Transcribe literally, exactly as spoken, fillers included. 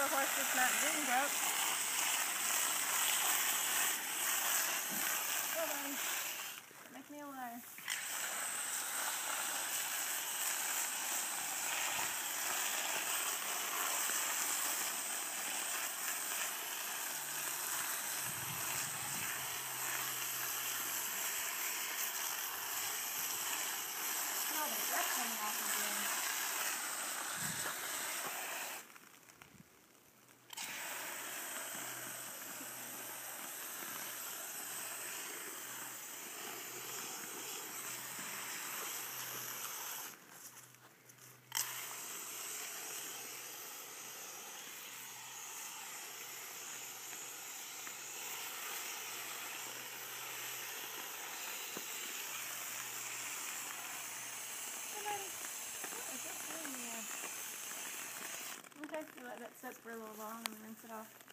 horse that's not green broke. Hold on. Don't make me a liar. Oh, the breath coming off again. Okay, you let that soak for a little long and rinse it off.